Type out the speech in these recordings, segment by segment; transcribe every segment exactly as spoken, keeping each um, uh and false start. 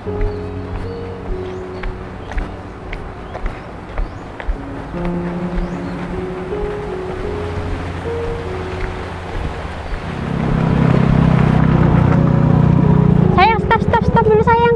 Sayang, stop, stop, stop dulu sayang.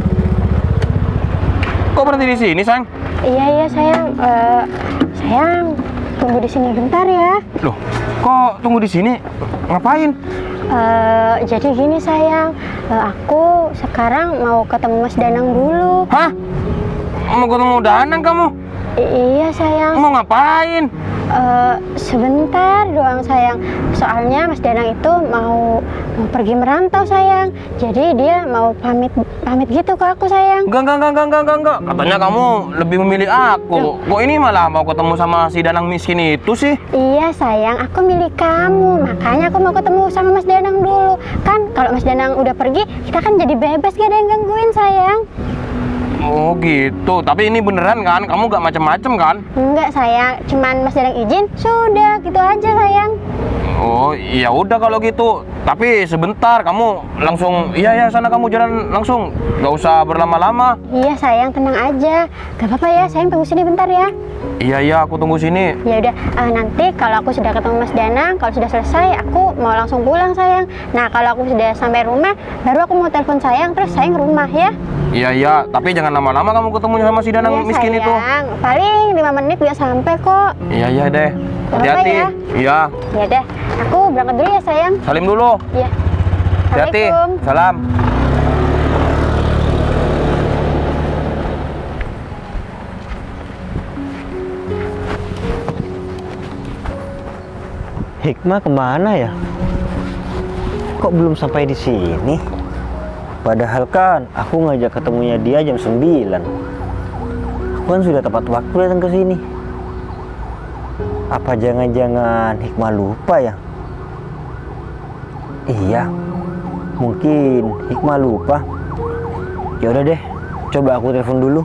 Kok berhenti di sini, sayang? Iya, iya sayang. Uh, sayang, tunggu di sini bentar ya. Loh, kok tunggu di sini? Ngapain? Uh, jadi gini sayang, uh, aku sekarang mau ketemu Mas Danang dulu. Hah? Mau ketemu Danang kamu? I iya sayang. Mau ngapain? Uh, sebentar doang sayang. Soalnya Mas Danang itu mau mau pergi merantau sayang. Jadi dia mau pamit pamit gitu ke aku sayang. Enggak, enggak, enggak, enggak, enggak, enggak, enggak. Katanya kamu lebih memilih aku. Kok ini malah mau ketemu sama si Danang miskin itu sih? Iya sayang, aku milih kamu. Makanya aku mau ketemu sama Mas Danang dulu. Kan kalau Mas Danang udah pergi, kita kan jadi bebas, gak ada yang gangguin sayang. Oh gitu, tapi ini beneran kan? Kamu gak macem-macem kan? Enggak sayang, cuman Mas Danang izin, sudah gitu aja sayang. Oh iya udah kalau gitu. Tapi sebentar, kamu langsung, iya ya sana kamu jalan langsung, gak usah berlama-lama. Iya sayang, tenang aja. Gak apa-apa ya, sayang tunggu sini bentar ya. Iya iya, aku tunggu sini. Ya udah, uh, nanti kalau aku sudah ketemu Mas Danang, kalau sudah selesai, aku mau langsung pulang sayang. Nah kalau aku sudah sampai rumah, baru aku mau telepon sayang, terus sayang rumah ya. Iya iya, tapi jangan lama-lama kamu ketemu sama si Danang iya, miskin sayang. itu. Paling lima menit dia sampai kok. Iya iya deh. Hati-hati. Ya? Iya. Ya deh, aku berangkat dulu ya sayang. Salim dulu. Iya. Hati-hati. Assalamualaikum. Salam. Hikmah kemana ya? Kok belum sampai di sini? Padahal kan aku ngajak ketemunya dia jam sembilan. Aku kan sudah tepat waktu datang ke sini. Apa jangan-jangan Hikmah lupa ya? Iya, mungkin Hikmah lupa. Ya udah deh, coba aku telepon dulu.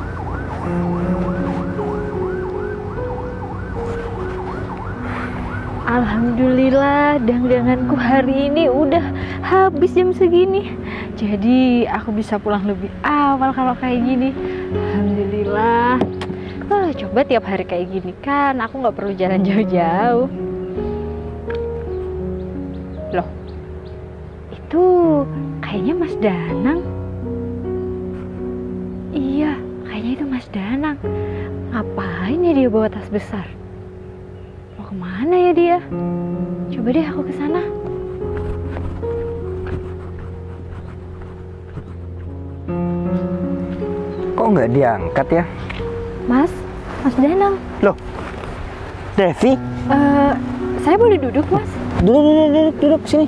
Alhamdulillah, daganganku hari ini udah habis jam segini. Jadi aku bisa pulang lebih awal kalau kayak gini. Alhamdulillah. Oh, coba tiap hari kayak gini kan aku nggak perlu jalan jauh-jauh. Loh, itu kayaknya Mas Danang. Iya, kayaknya itu Mas Danang. Ngapain ya dia bawa tas besar? Mau kemana ya dia? Coba deh aku ke sana. Kok nggak diangkat ya? Mas, Mas Danang. Loh, Devi? Uh, saya boleh duduk, Mas? Duduk, duduk, duduk, duduk sini.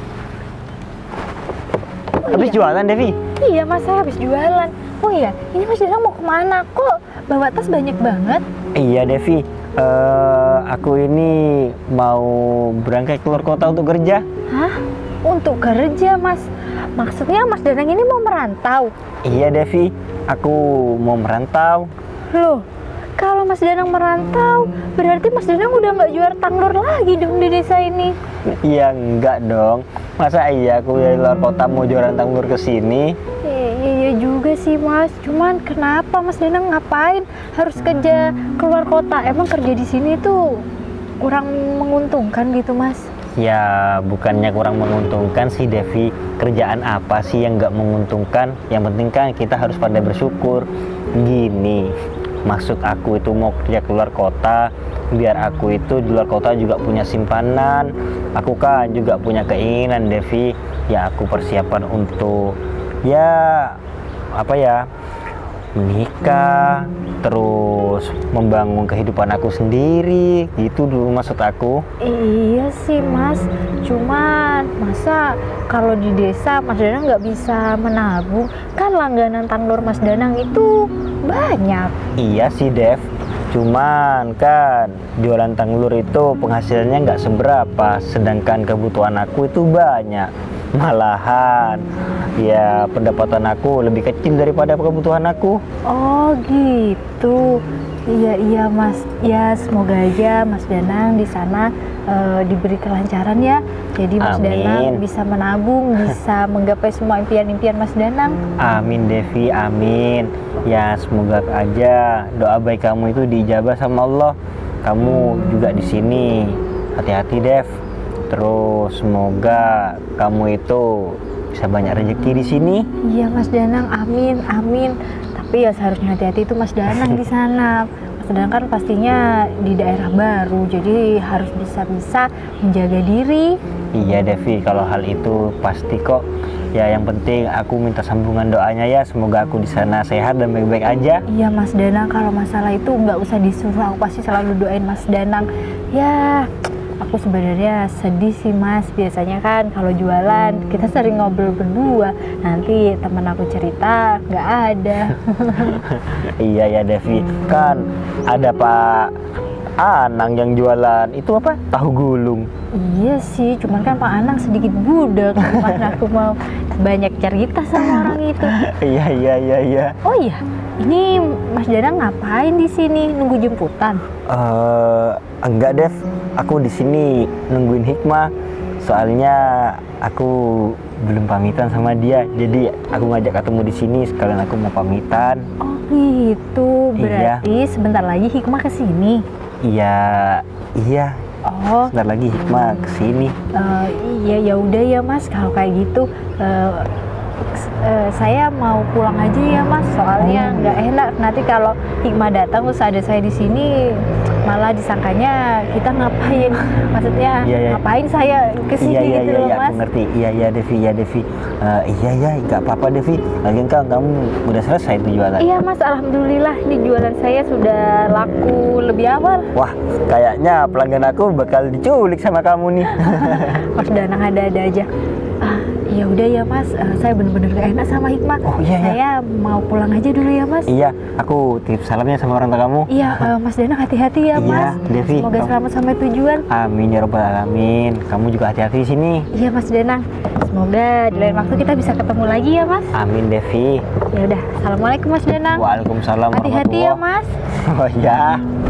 Oh, habis iya? jualan, Devi? Iya, Mas, saya habis jualan. Oh iya, ini Mas Danang mau kemana? Kok bawa tas banyak banget? Iya, Devi. Uh, aku ini mau berangkat keluar kota untuk kerja. Hah? Untuk kerja, Mas? Maksudnya Mas Danang ini mau merantau? Iya, Devi. Aku mau merantau. Loh, kalau Mas Danang merantau, berarti Mas Danang udah nggak jual tanglur lagi dong di desa ini? Iya, enggak dong. Masa iya aku dari luar kota mau jualan tanglur ke sini? Iya, iya juga sih, Mas. Cuman kenapa Mas Danang ngapain harus kerja keluar kota? Emang kerja di sini tuh kurang menguntungkan gitu, Mas? Ya, bukannya kurang menguntungkan sih, Devi. Kerjaan apa sih yang nggak menguntungkan? Yang penting kan kita harus pandai bersyukur. Gini, maksud aku itu mau kerja keluar kota, biar aku itu di luar kota juga punya simpanan. Aku kan juga punya keinginan, Devi. Ya, aku persiapan untuk ya apa ya, menikah, terus membangun kehidupan aku sendiri, gitu dulu maksud aku. Iya sih, Mas. Cuman masa kalau di desa Mas Danang nggak bisa menabung? Kan langganan tanglur Mas Danang itu banyak. Iya sih, Dev. Cuman kan jualan tanglur itu penghasilannya nggak seberapa, sedangkan kebutuhan aku itu banyak. Malahan ya pendapatan aku lebih kecil daripada kebutuhan aku. Oh gitu. Iya iya Mas, ya semoga aja Mas Danang di sana eh, diberi kelancaran ya. Jadi Mas Amin. Danang bisa menabung, bisa menggapai semua impian-impian Mas Danang. Amin Devi, amin. Ya semoga aja doa baik kamu itu diijabah sama Allah. Kamu juga di sini. Hati-hati Dev. Terus semoga kamu itu bisa banyak rezeki di sini. Iya Mas Danang, amin amin. Tapi ya seharusnya hati-hati itu Mas Danang di sana. Mas Danang kan pastinya di daerah baru, jadi harus bisa-bisa menjaga diri. Iya Devi, kalau hal itu pasti kok. Ya yang penting aku minta sambungan doanya ya, semoga aku di sana sehat dan baik-baik aja. Iya Mas Danang, kalau masalah itu nggak usah disuruh, aku pasti selalu doain Mas Danang. Ya, aku sebenarnya sedih sih Mas. Biasanya kan kalau jualan kita sering ngobrol berdua, nanti temen aku cerita nggak ada. Iya ya Devi, kan ada Pak Anang yang jualan itu apa? Tahu gulung. Iya sih, cuman kan Pak Anang sedikit budak. Mana aku mau banyak cerita sama orang itu. Iya iya iya iya. Oh iya, ini Mas Danang ngapain di sini? Nunggu jemputan? Eh, enggak Dev, aku di sini nungguin Hikmah. Soalnya aku belum pamitan sama dia, jadi aku ngajak ketemu di sini sekalian aku mau pamitan. Oh gitu, Iya. berarti sebentar lagi Hikmah kesini. Iya iya. Oh, Sebentar lagi Hikmah kesini. eh, iya ya udah ya Mas, kalau kayak gitu eh, s- eh, saya mau pulang aja ya Mas. Soalnya nggak enak nanti kalau Hikmah datang terus ada saya di sini, malah disangkanya kita ngapain. Maksudnya Iya, iya. ngapain saya kesini Iya iya gitu iya loh iya, Mas. aku ngerti. Iya iya Devi, iya Devi. Eh, iya iya, nggak apa-apa Devi. Lagian kan kamu udah selesai tuh jualan. Iya Mas, alhamdulillah ini jualan saya sudah laku lebih awal. Wah, kayaknya pelanggan aku bakal diculik sama kamu nih. Mas Danang ada-ada aja. Ah, ya udah ya Mas, eh, saya bener-bener gak enak sama Hikmah. Oh, iya, iya. Saya mau pulang aja dulu ya Mas. Iya, aku titip salamnya sama orang tua kamu. Iya, eh, Mas Danang hati-hati ya Iya, Mas. Devi, Semoga kamu- selamat sampai tujuan. Amin ya robbal alamin. Kamu juga hati-hati di sini. Iya Mas Danang. Semoga di lain waktu kita bisa ketemu lagi ya Mas. Amin Devi. Ya udah, assalamualaikum Mas Danang. Waalaikumsalam Hati-hati ya warahmatullah. Mas. Oh ya.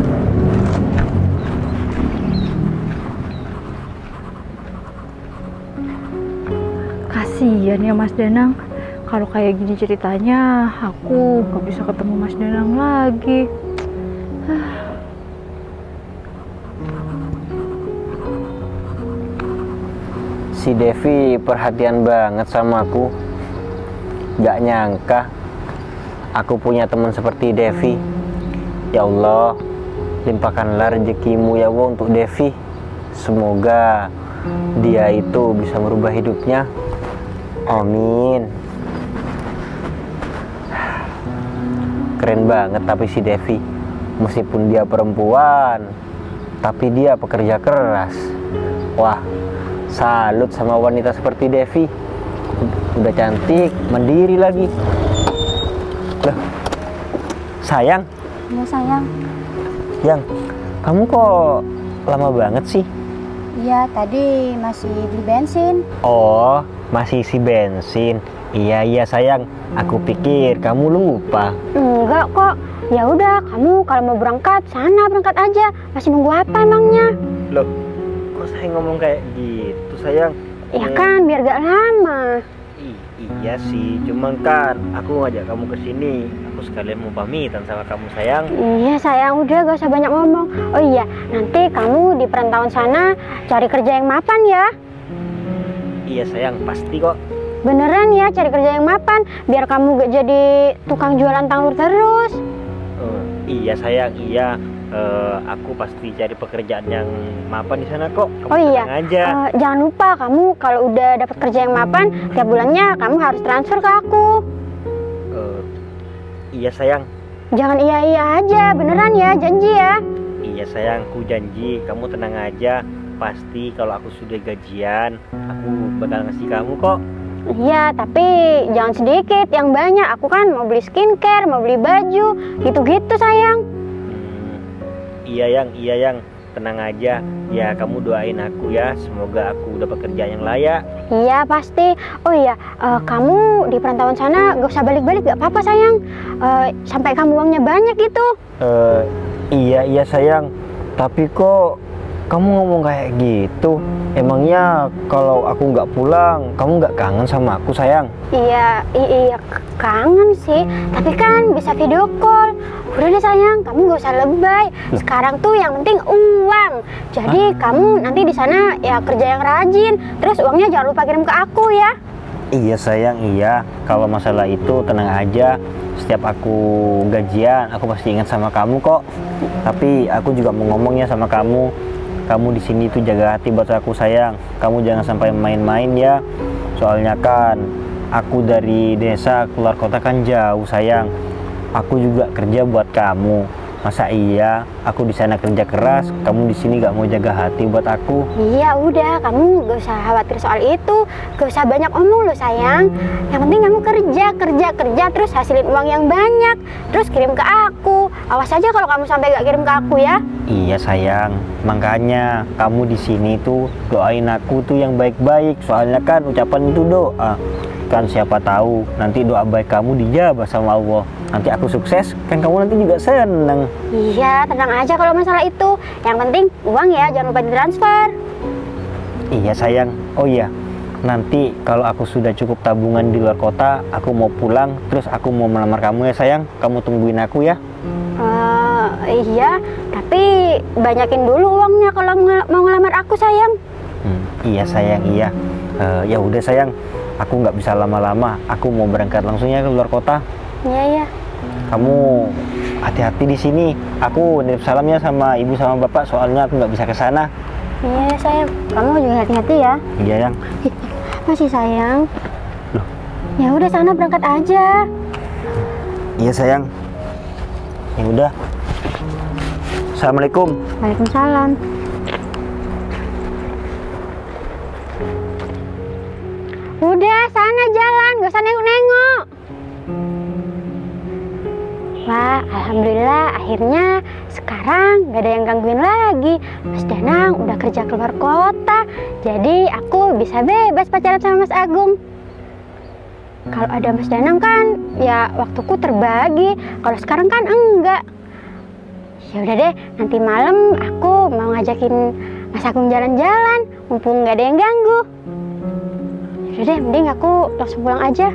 Kasian ya Mas Danang. Kalau kayak gini ceritanya, aku gak bisa ketemu Mas Danang lagi. Si Devi perhatian banget sama aku. Gak nyangka aku punya teman seperti Devi. Ya Allah, limpahkanlah rezekimu ya Allah untuk Devi. Semoga dia itu bisa merubah hidupnya. Amin. Keren banget tapi si Devi. Meskipun dia perempuan, tapi dia pekerja keras. Wah, salut sama wanita seperti Devi. Udah cantik, mandiri lagi. Loh, sayang, Ya sayang. yang kamu kok lama banget sih? Iya, tadi masih beli bensin. Oh, masih isi bensin. Iya iya sayang, aku pikir kamu lupa. Enggak kok. Ya udah, kamu kalau mau berangkat sana berangkat aja. Masih nunggu apa emangnya? Loh, kok saya ngomong kayak gitu sayang? Ya Hmm, kan, biar gak lama. i- iya sih, cuman kan aku ngajak kamu ke sini. Aku sekalian mau pamitan sama kamu sayang. Iya sayang, udah gak usah banyak ngomong. Oh iya, nanti kamu di perantauan sana cari kerja yang mapan ya. Iya sayang, pasti kok. Beneran ya, cari kerja yang mapan. Biar kamu gak jadi tukang jualan tanglur terus. Eh, iya sayang, iya. Eh, aku pasti cari pekerjaan yang mapan di sana kok. Kamu Oh iya, tenang aja. eh, jangan lupa kamu kalau udah dapat kerja yang mapan, tiap bulannya kamu harus transfer ke aku. Eh, iya sayang, Jangan iya-iya aja, beneran ya, janji ya. iya sayang, aku janji. Kamu tenang aja. Pasti kalau aku sudah gajian, aku bakal ngasih kamu kok. Iya, tapi jangan sedikit, yang banyak. Aku kan mau beli skincare, mau beli baju, gitu-gitu sayang. Hmm, iya yang, iya yang, tenang aja. Ya kamu doain aku ya, semoga aku dapat kerja yang layak. Iya pasti. Oh iya, eh, kamu di perantauan sana gak usah balik-balik, gak apa-apa sayang. Eh, sampai kamu uangnya banyak gitu. Eh, Iya iya sayang, tapi kok kamu ngomong kayak gitu? Emangnya kalau aku nggak pulang, kamu nggak kangen sama aku sayang? Iya, i- iya k- kangen sih. Tapi kan bisa video call. Udah deh sayang, kamu gak usah lebay. Sekarang tuh yang penting uang. Jadi kamu nanti di sana ya kerja yang rajin. Terus uangnya jangan lupa kirim ke aku ya. Iya sayang, iya. Kalau masalah itu tenang aja. Setiap aku gajian, aku pasti ingat sama kamu kok. Tapi aku juga mau ngomongnya sama kamu. Kamu di sini tuh jaga hati buat aku sayang. Kamu jangan sampai main-main ya. Soalnya kan aku dari desa keluar kota kan jauh sayang. Aku juga kerja buat kamu. Masa iya aku di sana kerja keras, kamu di sini gak mau jaga hati buat aku? Iya udah, kamu gak usah khawatir soal itu. Gak usah banyak omong loh sayang. Yang penting kamu kerja, kerja, kerja. Terus hasilin uang yang banyak. Terus kirim ke aku. Awas aja kalau kamu sampai gak kirim ke aku ya. Iya sayang, makanya kamu di sini tuh doain aku tuh yang baik-baik. Soalnya kan ucapan itu doa. Kan siapa tahu nanti doa baik kamu dijabah sama Allah. Nanti aku sukses, kan kamu nanti juga seneng. Iya, tenang aja kalau masalah itu. Yang penting uang ya, jangan lupa ditransfer. Iya sayang, oh iya, nanti kalau aku sudah cukup tabungan di luar kota, aku mau pulang, terus aku mau melamar kamu ya sayang. Kamu tungguin aku ya. Uh, iya, tapi banyakin dulu uangnya kalau ngel- mau ngelamar aku sayang. Hmm, iya sayang, iya. Eh, ya udah sayang, aku nggak bisa lama-lama. Aku mau berangkat langsung ya ke luar kota. Iya ya. Kamu hati-hati di sini. Aku nitip salamnya sama ibu sama bapak, soalnya aku nggak bisa ke sana. Iya ya sayang. Kamu juga hati-hati ya. Iya yang. Masih sayang. Loh. Ya udah sana berangkat aja. Iya sayang. Ya udah. Assalamualaikum. Waalaikumsalam. Udah sana jalan, gak usah nengok-nengok. Wah, alhamdulillah akhirnya sekarang gak ada yang gangguin lagi. Mas Danang udah kerja keluar kota, jadi aku bisa bebas pacaran sama Mas Agung. Kalau ada Mas Danang kan, ya waktuku terbagi. Kalau sekarang kan enggak. Ya udah deh, nanti malam aku mau ngajakin Mas Agung jalan-jalan, mumpung gak ada yang ganggu. Ya udah deh, mending aku langsung pulang aja.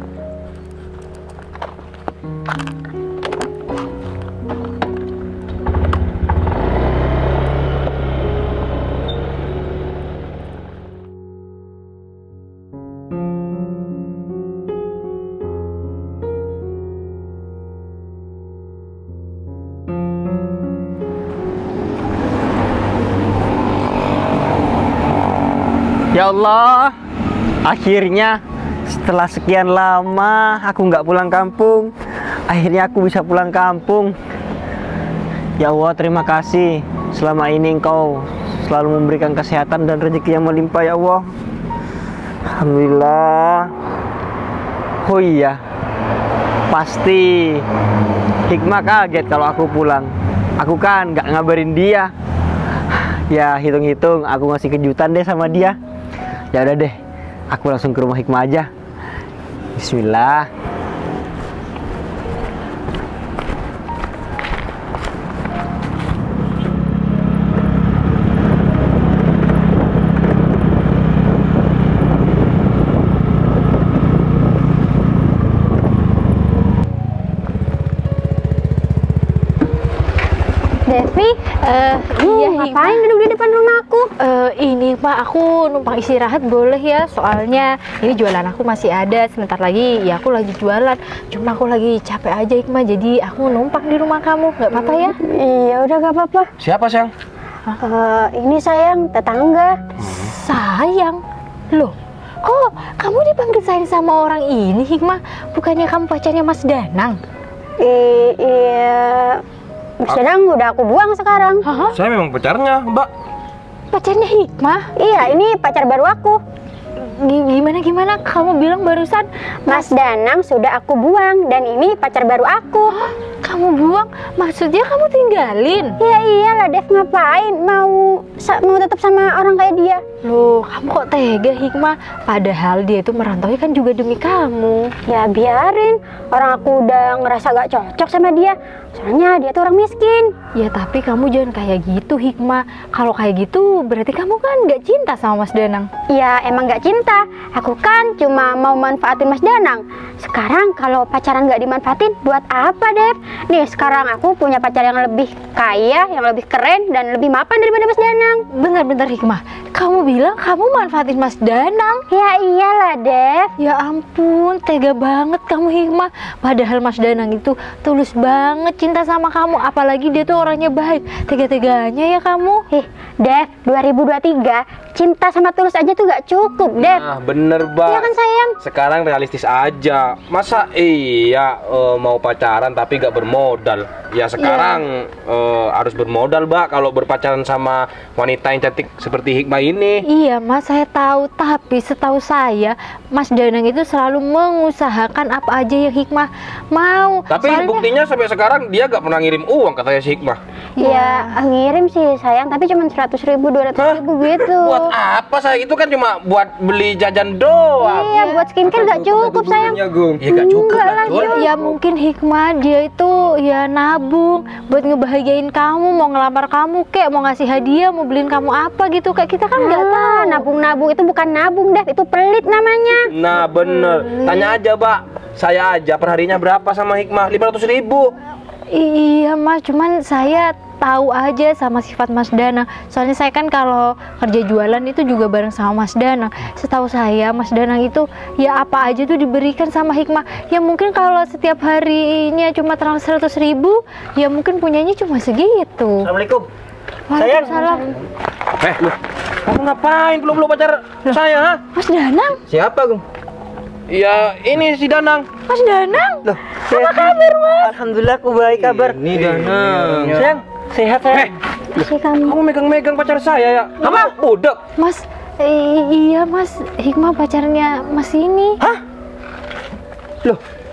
Ya Allah, akhirnya setelah sekian lama aku nggak pulang kampung, akhirnya aku bisa pulang kampung. Ya Allah, terima kasih. Selama ini Engkau selalu memberikan kesehatan dan rezeki yang melimpah ya Allah. Alhamdulillah. Oh iya, pasti Hikmah kaget kalau aku pulang. Aku kan nggak ngabarin dia. Ya hitung-hitung aku ngasih kejutan deh sama dia. Ya udah deh, aku langsung ke rumah Hikmah aja. Bismillah. Devi, Eh, uh, iya, ngapain duduk di depan rumahku? Eh, ini Pak, aku numpang istirahat boleh ya? Soalnya ini jualan aku masih ada. Sebentar lagi ya aku lagi jualan. Cuma aku lagi capek aja Hikmah, jadi aku numpang di rumah kamu. Nggak apa-apa ya? Iya udah gak apa-apa. Siapa sayang? Uh, ini sayang, tetangga. Sayang? Loh, kok kamu dipanggil sayang sama orang ini Hikmah? Bukannya kamu pacarnya Mas Danang? I- iya, Mas Danang udah aku buang sekarang. Hah? Saya memang pacarnya, Mbak. Pacarnya Hikmah? Iya, ini pacar baru aku. G- Gimana gimana? Kamu bilang barusan Mas Danang sudah aku buang dan ini pacar baru aku. kamu kamu buang? Maksudnya kamu tinggalin? Ya iyalah Dev, ngapain mau sa- mau tetap sama orang kayak dia? Loh, kamu kok tega Hikmah? Padahal dia itu merantau kan juga demi kamu. Ya biarin, orang aku udah ngerasa gak cocok sama dia. Soalnya dia tuh orang miskin. Ya tapi kamu jangan kayak gitu Hikmah. Kalau kayak gitu berarti kamu kan gak cinta sama Mas Danang. Ya emang gak cinta, aku kan cuma mau manfaatin Mas Danang. Sekarang kalau pacaran gak dimanfaatin, buat apa Dev? Nih sekarang aku punya pacar yang lebih kaya, yang lebih keren, dan lebih mapan daripada Mas Danang. Bentar-bentar Hikmah, kamu bilang kamu manfaatin Mas Danang? Ya iyalah Dev. Ya ampun, tega banget kamu Hikmah. Padahal Mas Danang itu tulus banget cinta sama kamu. Apalagi dia tuh orangnya baik. Tega-teganya ya kamu. Ih Dev, dua ribu dua puluh tiga cinta sama tulus aja tuh gak cukup Dev. Nah, bener, Bang. Iya kan sayang? Sekarang realistis aja. Masa iya eh, mau pacaran tapi gak bermodal? Ya sekarang eh, harus bermodal, Mbak, kalau berpacaran sama wanita yang cantik seperti Hikmah ini. Iya Mas, saya tahu. Tapi setahu saya Mas Danang itu selalu mengusahakan apa aja yang Hikmah mau. Tapi Soalnya- buktinya sampai sekarang dia gak pernah ngirim uang, katanya si Hikmah. Ya ngirim sih sayang, tapi cuma seratus ribu, dua ratus ribu gitu. Buat apa saya? Itu kan cuma buat beli jajan doang. Iya, buat skincare gak cukup sayang. Ya gak cukup Enggak lah, lah, Jul. Ya, ya mungkin Hikmah dia itu ya nabung buat ngebahagiain kamu, mau ngelamar kamu kek, mau ngasih hadiah, mau beliin kamu apa gitu. Kayak kita kan nggak tahu. Ah, nabung-nabung itu bukan nabung Dev, itu pelit namanya. Nah bener, tanya aja, Mbak. Saya aja perharinya berapa sama Hikmah? lima ratus ribu. Iya Mas, cuman saya tahu aja sama sifat Mas Danang. Soalnya saya kan kalau kerja jualan itu juga bareng sama Mas Danang. Setahu saya Mas Danang itu ya apa aja tuh diberikan sama Hikmah. Ya mungkin kalau setiap harinya cuma transfer seratus ribu, ya mungkin punyanya cuma segitu. Assalamualaikum. Waalaikumsalam. Eh, lu, kamu ngapain belum-belum pacar saya, ha? Mas Danang, Siapa, Gung? Ya, ini si Danang. Mas Danang. Loh, apa kabar, Mas? Alhamdulillah aku baik kabar. Ini Danang. Sayang, sehat Eh, sayang. Masih kamu. kamu megang-megang pacar saya ya? Kamu budak. Mas, i- iya Mas, Hikmah pacarnya Mas ini. Hah? Loh,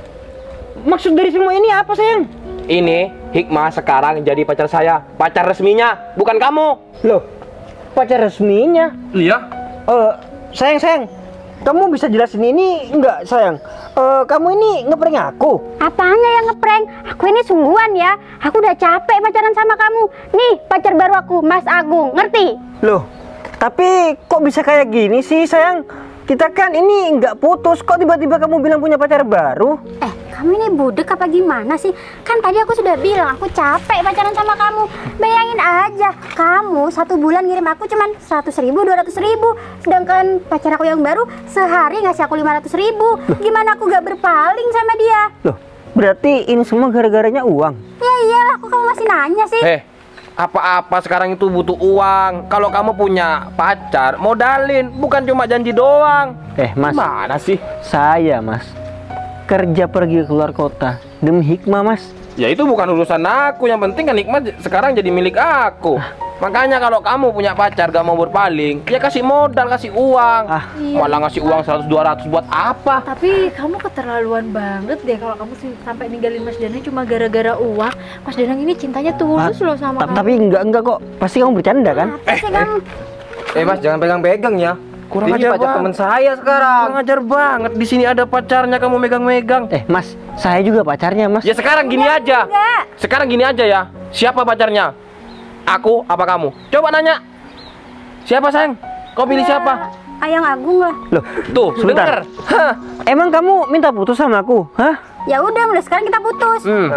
maksud dari semua ini apa, sayang? Ini Hikmah sekarang jadi pacar saya, pacar resminya, bukan kamu. Loh, pacar resminya? Iya. Eh, sayang, sayang. Kamu bisa jelasin ini enggak, sayang? Eh, kamu ini ngeprank aku? Apanya yang ngeprank? Aku ini sungguhan ya. Aku udah capek pacaran sama kamu. Nih, pacar baru aku, Mas Agung. Ngerti? Loh, tapi kok bisa kayak gini sih, sayang? Kita kan ini nggak putus, kok tiba-tiba kamu bilang punya pacar baru? Eh, kamu ini budek apa gimana sih? Kan tadi aku sudah bilang aku capek pacaran sama kamu. Bayangin aja, kamu satu bulan ngirim aku cuman seratus ribu, dua ratus ribu. Sedangkan pacar aku yang baru sehari ngasih aku lima ratus ribu. Gimana aku gak berpaling sama dia? Loh, berarti ini semua gara-garanya uang? Ya iyalah, kok kamu masih nanya sih? Eh, apa-apa sekarang itu butuh uang. Kalau kamu punya pacar, modalin, bukan cuma janji doang. Eh, Mas, Mana sih? saya, Mas, kerja pergi keluar kota demi Hikmah, Mas. Ya itu bukan urusan aku. Yang penting kan Hikmah sekarang jadi milik aku. Makanya kalau kamu punya pacar gak mau berpaling, ya kasih modal, kasih uang. Ah, Malah ngasih uang seratus dua ratus buat apa? Tapi kamu keterlaluan banget deh kalau kamu sih sampai ninggalin Mas Danang cuma gara-gara uang. Mas Danang ini cintanya tulus loh sama ta- kamu. tapi enggak enggak kok. Pasti kamu bercanda kan? Apa sih kamu? Eh Mas, jangan pegang-pegang ya. Kurang Ini ajar pacar teman temen saya sekarang. Kurang ajar banget. Di sini ada pacarnya kamu megang-megang. Eh, Mas, saya juga pacarnya, Mas. Ya sekarang gini aja. enggak. Sekarang gini aja ya. Siapa pacarnya? Aku apa kamu? Coba nanya. Siapa sayang? Kau pilih siapa? Ayang Agung lah. Loh, Tuh, sebentar. denger. Hah. Emang kamu minta putus sama aku? Hah? Ya udah, mulai sekarang kita putus. Hmm.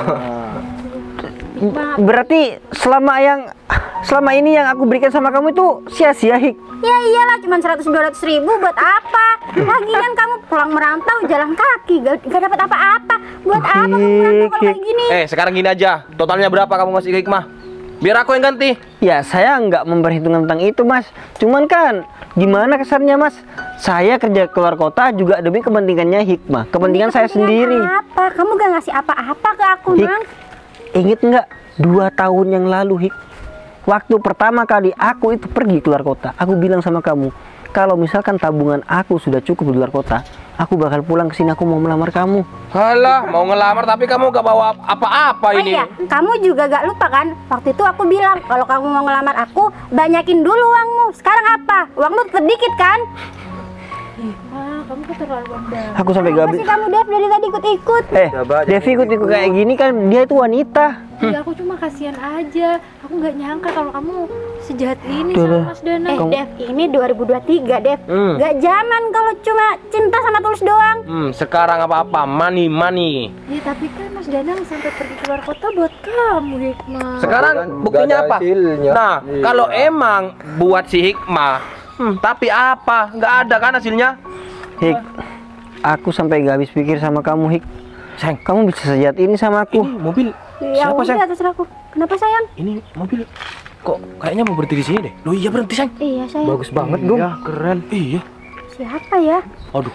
Berarti selama yang selama ini yang aku berikan sama kamu itu sia-sia, Hik. Ya iyalah, cuma seratus dua ratus ribu buat apa? Lagian kamu pulang merantau jalan kaki, gak, gak dapat apa-apa. Buat apa kamu merantau kalau kayak gini? Eh, sekarang gini aja. Totalnya berapa kamu ngasih ke Hikmah? Biar aku yang ganti. Ya, saya nggak memperhitungkan tentang itu, Mas. Cuman kan, gimana kesannya, Mas? Saya kerja keluar kota juga demi kepentingannya Hikmah. Kepentingan saya Kepentingan sendiri. Apa? Kamu gak ngasih apa-apa ke aku, Hik, Mang? inget nggak? Dua tahun yang lalu, Hik. Waktu pertama kali aku itu pergi keluar kota, aku bilang sama kamu, Kalau misalkan tabungan aku sudah cukup di luar kota, aku bakal pulang ke sini, aku mau melamar kamu. Halah, mau ngelamar tapi kamu gak bawa apa-apa Oh ini. iya, kamu juga gak lupa kan? Waktu itu aku bilang kalau kamu mau ngelamar aku, banyakin dulu uangmu. Sekarang apa? Uangmu tetap dikit kan? Ma, kamu keterlaluan banget. Aku sampai gak Apa sih kamu Dev dari tadi ikut-ikut? Eh, Devi ikut-ikut kayak gini kan, dia itu wanita. Iya, aku cuma kasihan aja. Aku nggak nyangka kalau kamu sejahat ini Tuh, sama Mas Danang. Eh Dev, ini dua ribu dua puluh tiga Dev. Hmm. Gak zaman kalau cuma cinta sama tulus doang. Hmm, sekarang apa-apa, money, money. Ya tapi kan Mas Danang sampai pergi keluar kota buat kamu, Hikmah. Sekarang buktinya apa? Nah, kalau emang buat si Hikmah, hmm, tapi apa? Nggak ada kan hasilnya? Hik, aku sampai gak habis pikir sama kamu, Hik. Sayang, Kamu bisa sejahat ini sama aku. ini mobil Ya siapa, udah, sayang? terserah aku. Kenapa sayang? Ini mobil kok kayaknya mau berhenti di sini deh. Loh iya berhenti, sayang. Iya sayang. Bagus banget, Dong. Iya, keren. Iya. Siapa ya? Aduh.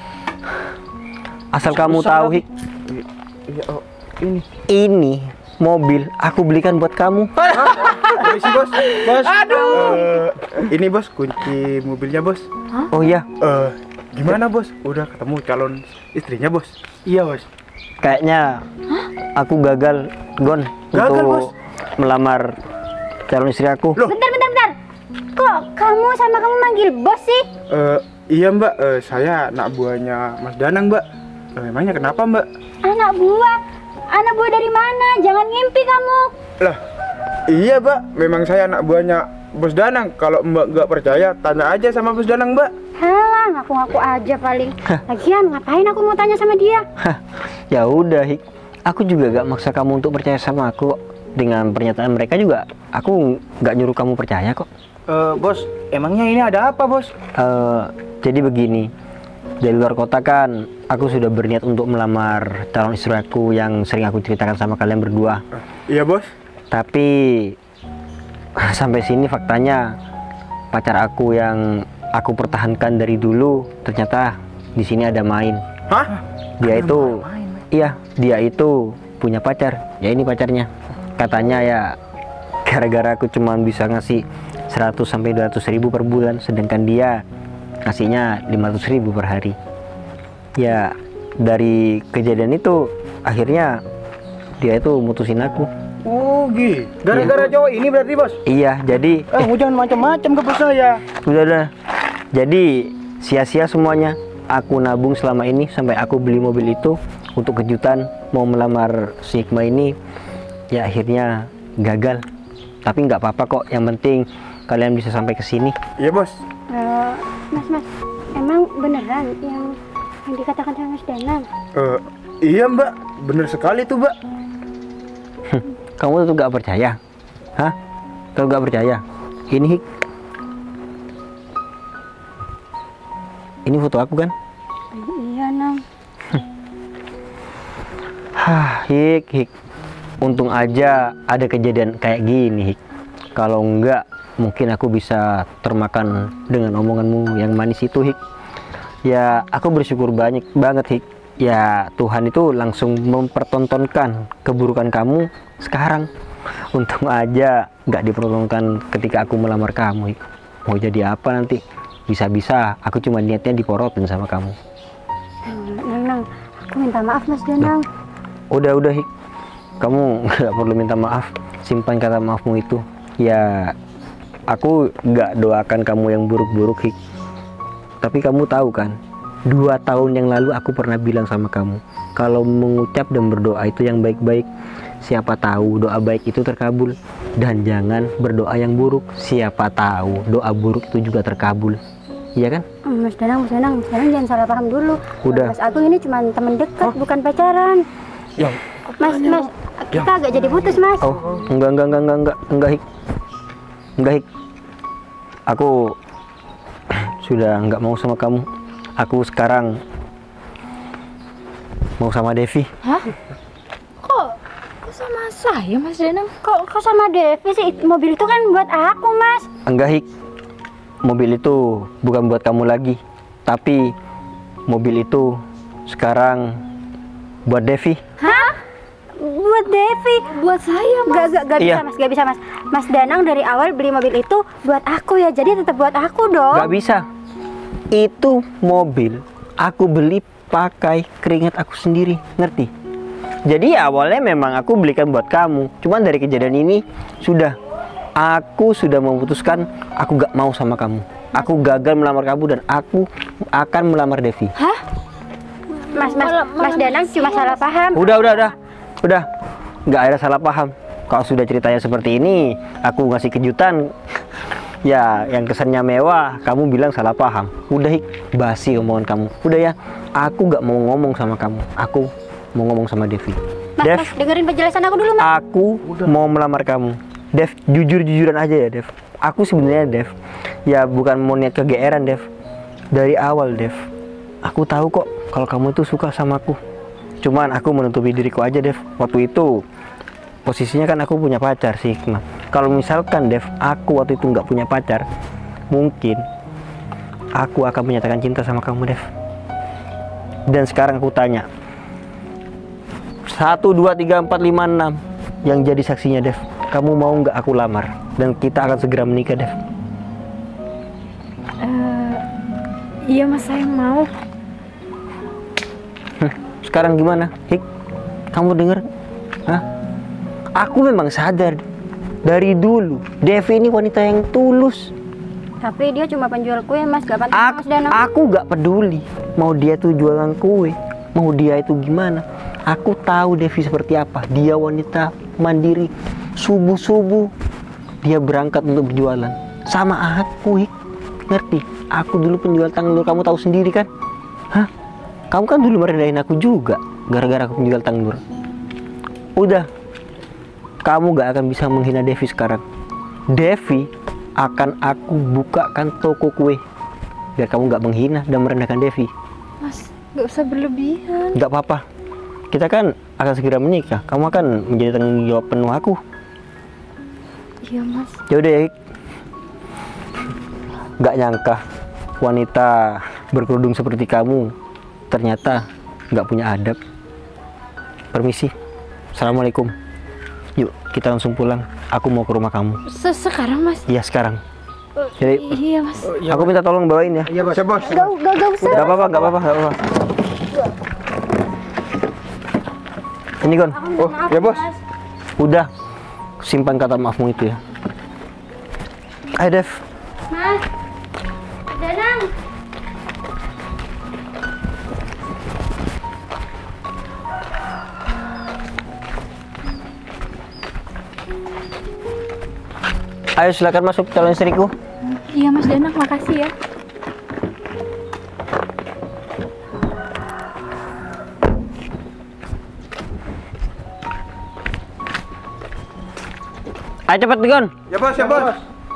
Asal kamu tahu, Hik, Iya, oh, ini. ini mobil aku belikan buat kamu. Permisi, Bos. Bos. Aduh. Eh, ini, Bos, kunci mobilnya, Bos. Oh iya, Eh, gimana, Bos? Udah ketemu calon istrinya, Bos? Iya, Bos. kayaknya aku gagal, Gon, Gagal, untuk Bos. melamar calon istri aku. Loh. Bentar, bentar, bentar. Kok kamu sama kamu manggil bos sih? Eh, iya, Mbak. Eh, saya anak buahnya Mas Danang, Mbak. Eh, emangnya kenapa, Mbak? Anak buah? Anak buah dari mana? Jangan ngimpi kamu. Lah, iya, Mbak. Memang saya anak buahnya Bos Danang. Kalau Mbak nggak percaya, tanya aja sama Bos Danang, Mbak. Halah, ngaku-ngaku aja paling. Lagian ngapain aku mau tanya sama dia? Hah, ya udah, Hik. Aku juga gak maksa kamu untuk percaya sama aku. Dengan pernyataan mereka juga, aku nggak nyuruh kamu percaya kok. Eh, Bos, emangnya ini ada apa, Bos? Eh, jadi begini, dari luar kota kan, aku sudah berniat untuk melamar calon istri aku yang sering aku ceritakan sama kalian berdua. Iya, Bos. Tapi sampai sini faktanya pacar aku yang aku pertahankan dari dulu ternyata di sini ada main. Hah? Dia itu, iya, dia itu punya pacar. Ya ini pacarnya. Katanya ya gara-gara aku cuma bisa ngasih seratus sampai dua ratus ribu per bulan, sedangkan dia ngasihnya lima ratus ribu per hari. Ya dari kejadian itu akhirnya dia itu mutusin aku. Oh, gitu. Gara-gara cowok ini berarti, Bos? Iya, jadi Eh, mau jangan macam-macam ke bos saya. udah udah. Jadi sia-sia semuanya. Aku nabung selama ini sampai aku beli mobil itu untuk kejutan mau melamar si Hikmah ini. Ya akhirnya gagal. Tapi nggak apa-apa kok. Yang penting kalian bisa sampai ke sini. Iya, Bos. Eh, mas, mas, emang beneran yang yang dikatakan sama Mas Danang? Eh, iya, Mbak. Bener sekali tuh, Mbak. Kamu tuh nggak percaya? Hah? Kamu nggak percaya? Ini Hik. Ini foto aku kan? Iya, Nang. Hah, Hik, Hik. Untung aja ada kejadian kayak gini, Hik. Kalau enggak, mungkin aku bisa termakan dengan omonganmu yang manis itu, Hik. Ya, aku bersyukur banyak banget, Hik. Ya, Tuhan itu langsung mempertontonkan keburukan kamu sekarang. Untung aja nggak dipertontonkan ketika aku melamar kamu, Hik. Mau jadi apa nanti? Bisa-bisa aku cuma niatnya diporotin sama kamu. Nang, Nang, aku minta maaf Mas Danang. Udah, udah, Hik. Kamu nggak perlu minta maaf. Simpan kata maafmu itu. Ya, aku nggak doakan kamu yang buruk-buruk, Hik. Tapi kamu tahu kan, dua tahun yang lalu aku pernah bilang sama kamu, kalau mengucap dan berdoa itu yang baik-baik. Siapa tahu doa baik itu terkabul. Dan jangan berdoa yang buruk. Siapa tahu doa buruk itu juga terkabul. Iya kan? Hmm, Mas Danang, Mas Danang, Mas Danang jangan salah paham dulu. Udah. Mas Agung ini cuma teman dekat, bukan pacaran. Ya. Mas, Mas, kita agak jadi putus, Mas. Oh, enggak, enggak, enggak, enggak, enggak, enggak, Hik. Enggak, Hik. Aku sudah enggak mau sama kamu. Aku sekarang mau sama Devi. Hah? Kok, kok sama saya, Mas Danang? Kok, kok sama Devi sih? Mobil itu kan buat aku, Mas. Enggak, Hik. Mobil itu bukan buat kamu lagi. Tapi mobil itu sekarang buat Devi. Hah? Buat Devi? Buat saya, Mas. Gak, gak, gak Iya. bisa, Mas. Gak bisa, Mas. Mas Danang dari awal beli mobil itu buat aku ya. Jadi tetap buat aku dong. Gak bisa. Itu mobil aku beli pakai keringat aku sendiri, ngerti? Jadi ya awalnya memang aku belikan buat kamu. Cuman dari kejadian ini sudah, aku sudah memutuskan aku gak mau sama kamu. Aku gagal melamar kamu dan aku akan melamar Devi. Hah? Mas, Mas, Mas Danang cuma salah paham. Udah, udah, udah, udah. Nggak ada salah paham. Kalau sudah ceritanya seperti ini, aku ngasih kejutan. Ya, yang kesannya mewah, kamu bilang salah paham. Udah, Hik, basi omongan kamu. Udah ya, aku nggak mau ngomong sama kamu. Aku mau ngomong sama Devi. Mas, Dev, Mas, dengerin penjelasan aku dulu, Mas. aku mau melamar kamu. Dev, jujur-jujuran aja ya, Dev. Aku sebenarnya, Dev, ya bukan mau niat kegeeran, Dev. Dari awal, Dev, aku tahu kok kalau kamu itu suka sama aku. Cuman aku menutupi diriku aja, Dev. Waktu itu posisinya kan aku punya pacar sih. Nah, kalau misalkan, Dev, aku waktu itu nggak punya pacar, mungkin aku akan menyatakan cinta sama kamu, Dev. Dan sekarang aku tanya, satu, dua, tiga, empat, lima, enam yang jadi saksinya, Dev. Kamu mau nggak aku lamar? Dan kita akan segera menikah, Dev. Uh, iya mas, saya mau. Sekarang gimana, Hik? Kamu denger? Hah? Aku memang sadar dari dulu Devi ini wanita yang tulus. Tapi dia cuma penjual kue, Mas. Gak pantas, Aku, Mas Danang. aku gak peduli mau dia tuh jualan kue, mau dia itu gimana. Aku tahu Devi seperti apa. Dia wanita mandiri. Subuh-subuh dia berangkat untuk berjualan. Sama aku, Hik. Ngerti? Aku dulu penjual tanglur, kamu tahu sendiri kan? Hah? Kamu kan dulu merendahin aku juga gara-gara aku penjual tanglur. Udah, kamu gak akan bisa menghina Devi sekarang. Devi akan aku bukakan toko kue biar kamu gak menghina dan merendahkan Devi. Mas, gak usah berlebihan. Gak apa-apa, kita kan akan segera menikah. Kamu akan menjadi tanggung jawab penuh aku. Iya mas. Yaudah ya, Hik. Gak nyangka wanita berkerudung seperti kamu ternyata nggak punya adab. Permisi. Assalamualaikum. Yuk kita langsung pulang. Aku mau ke rumah kamu. Se Sekarang mas? Iya sekarang. Jadi Iya mas. aku minta tolong bawain ya. Iya bos. Siap bos. Gak, gak, gak usah. Gak apa-apa, gak apa-apa, gak apa-apa. Ini Gon. Oh ya bos. Udah simpan kata maafmu itu ya. Ayo Dev. Mas, Danang. Ayo silakan masuk calon istriku. Iya mas Danang, makasih ya. Ayo cepet Gon. Ya bos, ya bos.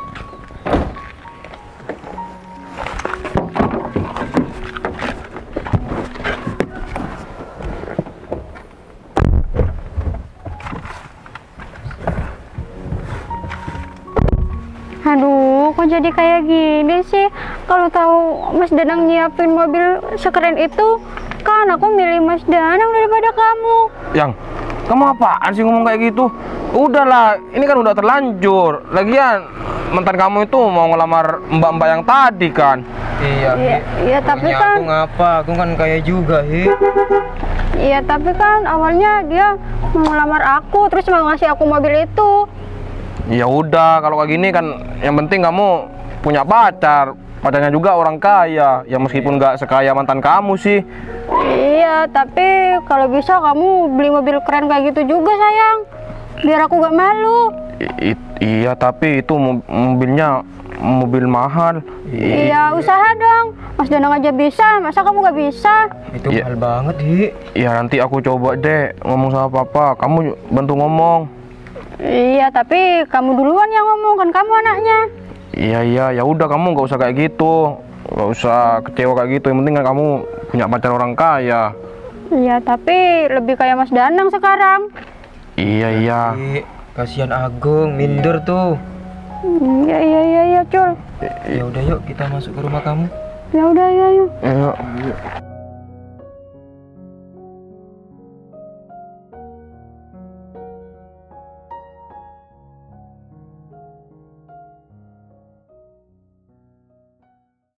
Aduh, kok jadi kayak gini sih? Kalau tahu Mas Danang nyiapin mobil sekeren itu, kan aku milih Mas Danang daripada kamu. Yang, kamu apaan sih ngomong kayak gitu? Udahlah, ini kan udah terlanjur. Lagian mantan kamu itu mau ngelamar mbak-mbak yang tadi kan. Iya, Iya, iya tapi Punya kan, aku ngapa? Aku kan kaya juga, Hi. iya tapi kan awalnya dia mau ngelamar aku, terus mau ngasih aku mobil itu. Ya udah, kalau kayak gini kan yang penting kamu punya pacar. Pacarnya juga orang kaya. Ya meskipun nggak sekaya mantan kamu sih. Iya, tapi kalau bisa kamu beli mobil keren kayak gitu juga sayang, biar aku gak malu. I- i- iya, tapi itu mo- mobilnya mobil mahal. I- Iya, usaha dong. Mas Danang aja bisa, masa kamu gak bisa? Itu Iya. mahal banget, Hi. Ya nanti aku coba deh ngomong sama papa. Kamu bantu ngomong. Iya, tapi kamu duluan yang ngomong, kan kamu anaknya. Iya iya, ya udah kamu nggak usah kayak gitu, nggak usah kecewa kayak gitu. Yang penting kan kamu punya pacar orang kaya. Iya, tapi lebih kayak Mas Danang sekarang. Iya iya. Hi, kasihan Agung, minder tuh. Iya iya iya iya, Cul. Ya udah yuk kita masuk ke rumah kamu. Ya udah ya yuk. Ayo.